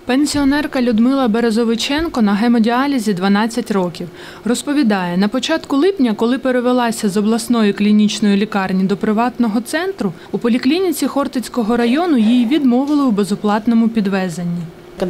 Пенсіонерка Людмила Березовиченко на гемодіалізі 12 років. Розповідає, на початку липня, коли перевелася з обласної клінічної лікарні до приватного центру, у поліклініці Хортицького району їй відмовили у безоплатному підвезенні.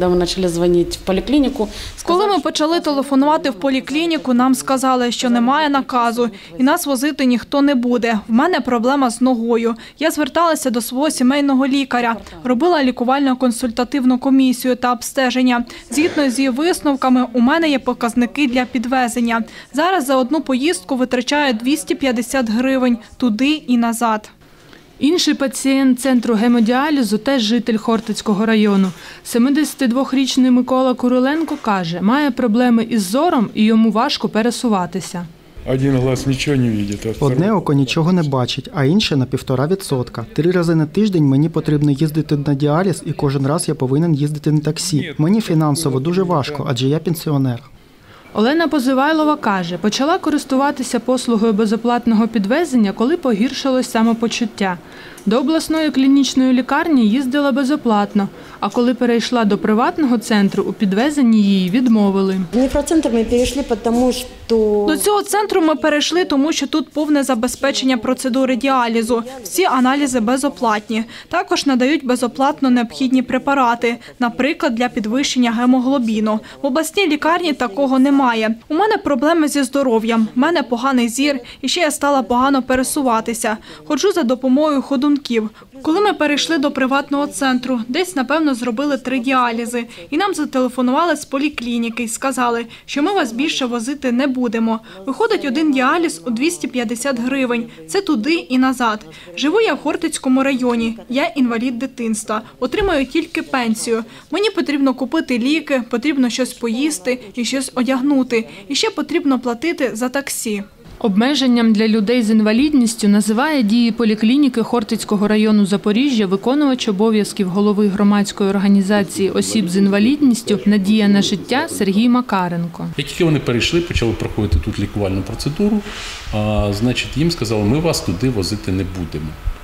Коли ми почали телефонувати в поліклініку, нам сказали, що немає наказу і нас возити ніхто не буде. В мене проблема з ногою. Я зверталася до свого сімейного лікаря, робила лікувально-консультативну комісію та обстеження. Згідно з її висновками, у мене є показники для підвезення. Зараз за одну поїздку витрачаю 250 гривень туди і назад. Інший пацієнт центру гемодіалізу теж житель Хортицького району. 72-річний Микола Куриленко каже, має проблеми із зором і йому важко пересуватися. Один глаз нічого не бачить. Одне око нічого не бачить, а інше на 1,5%. 3 рази на тиждень мені потрібно їздити на діаліз і кожен раз я повинен їздити на таксі. Мені фінансово дуже важко, адже я пенсіонер. Олена Позивайлова каже, почала користуватися послугою безоплатного підвезення, коли погіршилось самопочуття. До обласної клінічної лікарні їздила безоплатно, а коли перейшла до приватного центру, у підвезенні її відмовили. До цього центру ми перейшли, тому що тут повне забезпечення процедури діалізу. Всі аналізи безоплатні. Також надають безоплатно необхідні препарати, наприклад, для підвищення гемоглобіну. В обласній лікарні такого немає. У мене проблеми зі здоров'ям, в мене поганий зір, і ще я стала погано пересуватися. Ходжу за допомогою ходунків. Коли ми перейшли до приватного центру, десь, напевно, зробили 3 діалізи. І нам зателефонували з поліклініки і сказали, що ми вас більше возити не будемо. Виходить один діаліз у 250 гривень. Це туди і назад. Живу я в Хортицькому районі. Я інвалід дитинства. Отримую тільки пенсію. Мені потрібно купити ліки, потрібно щось поїсти і щось одягнути. І ще потрібно платити за таксі. Обмеженням для людей з інвалідністю називає дії поліклініки Хортицького району Запоріжжя виконувач обов'язків голови громадської організації осіб з інвалідністю «Надія на життя» Сергій Макаренко. Як тільки вони перейшли, почали проходити тут лікувальну процедуру, значить їм сказали, ми вас туди возити не будемо.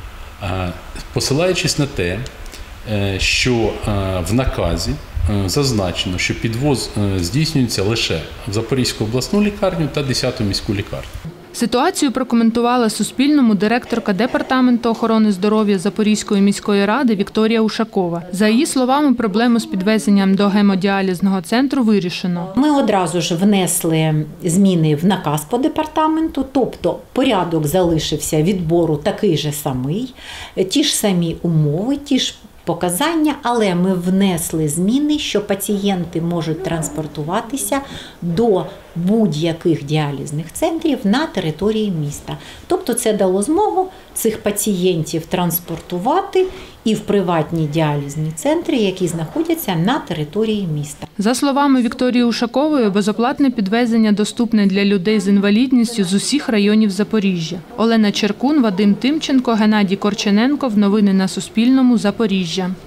Посилаючись на те, що в наказі зазначено, що підвоз здійснюється лише в Запорізьку обласну лікарню та 10-ту міську лікарню. Ситуацію прокоментувала Суспільному директорка Департаменту охорони здоров'я Запорізької міської ради Вікторія Ушакова. За її словами, проблему з підвезенням до гемодіалізного центру вирішено. Ми одразу ж внесли зміни в наказ по департаменту, тобто порядок залишився відбору такий же самий, ті ж самі умови, ті ж показання, але ми внесли зміни, що пацієнти можуть транспортуватися до будь-яких діалізних центрів на території міста. Тобто це дало змогу цих пацієнтів транспортувати і в приватні діалізні центри, які знаходяться на території міста. За словами Вікторії Ушакової, безоплатне підвезення доступне для людей з інвалідністю з усіх районів Запоріжжя. Олена Черкун, Вадим Тимченко, Геннадій Корчененков. Новини на Суспільному. Запоріжжя.